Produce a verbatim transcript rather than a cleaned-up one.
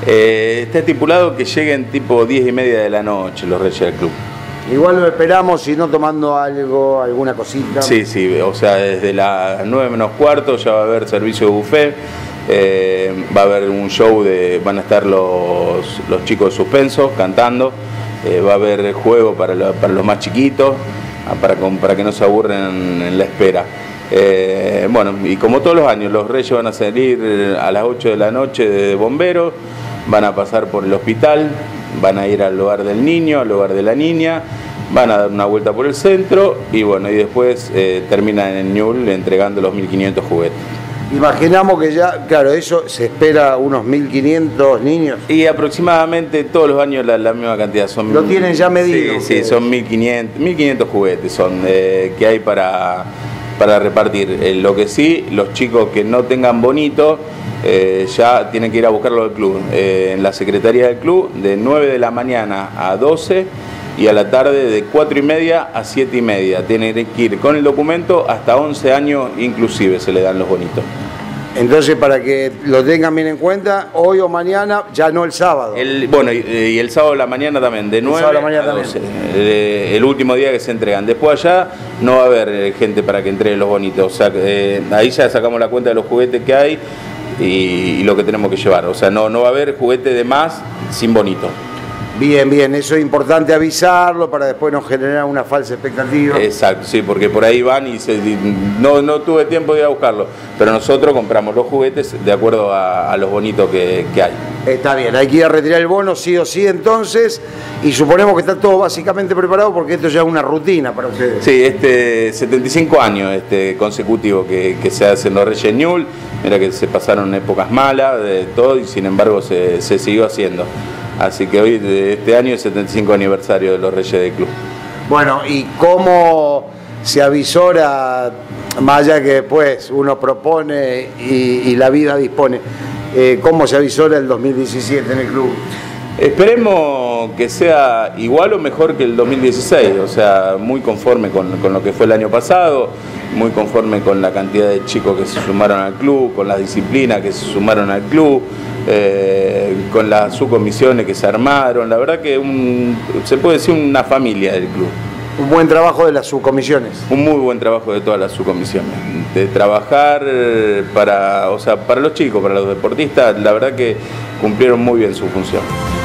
Eh, está estipulado que lleguen tipo diez y media de la noche los Reyes del Club. Igual lo esperamos, si no tomando algo, alguna cosita. Sí, sí, o sea, desde las nueve menos cuarto ya va a haber servicio de buffet, eh, va a haber un show, de, van a estar los, los chicos de suspenso cantando, eh, va a haber juego para, la, para los más chiquitos, para, para que no se aburren en la espera. Eh, bueno, y como todos los años, los Reyes van a salir a las ocho de la noche de bomberos, van a pasar por el hospital, van a ir al hogar del niño, al hogar de la niña, van a dar una vuelta por el centro y bueno, y después eh, terminan en Ñul entregando los mil quinientos juguetes. Imaginamos que ya, claro, eso se espera unos mil quinientos niños. Y aproximadamente todos los años la, la misma cantidad. Son, ¿Lo tienen ya medido? Sí, sí, son mil quinientos juguetes son, eh, que hay para, para repartir. Eh, lo que sí, los chicos que no tengan bonito, Eh, ya tienen que ir a buscarlo al club, eh, en la secretaría del club, de nueve de la mañana a doce y a la tarde de cuatro y media a siete y media. Tienen que ir con el documento, hasta once años inclusive se le dan los bonitos. Entonces, para que lo tengan bien en cuenta, hoy o mañana, ya no el sábado. El, bueno, y, y el sábado de la mañana también, de nueve a doce, el, el último día que se entregan. Después allá no va a haber gente para que entregue los bonitos, o sea, eh, ahí ya sacamos la cuenta de los juguetes que hay, Y, y lo que tenemos que llevar, o sea, no, no va a haber juguete de más sin bonito. Bien, bien, eso es importante avisarlo para después no generar una falsa expectativa. Exacto, sí, porque por ahí van y se, no, no tuve tiempo de ir a buscarlo, pero nosotros compramos los juguetes de acuerdo a, a los bonitos que, que hay. Está bien, hay que ir a retirar el bono sí o sí entonces, y suponemos que está todo básicamente preparado porque esto ya es una rutina para ustedes. Sí, este setenta y cinco años este, consecutivos que, que se hacen los Reyes Ñul, mira que se pasaron épocas malas de todo y sin embargo se, se siguió haciendo. Así que hoy, de este año, es setenta y cinco aniversario de los Reyes del Club. Bueno, ¿y cómo se avisora, más allá que después uno propone y, y la vida dispone, eh, cómo se avisora el dos mil diecisiete en el club? Esperemos que sea igual o mejor que el dos mil dieciséis, o sea, muy conforme con, con lo que fue el año pasado, muy conforme con la cantidad de chicos que se sumaron al club, con las disciplinas que se sumaron al club, eh, con las subcomisiones que se armaron. La verdad que un, se puede decir una familia del club. Un buen trabajo de las subcomisiones. Un muy buen trabajo de todas las subcomisiones. De trabajar para, o sea, para los chicos, para los deportistas, la verdad que cumplieron muy bien su función.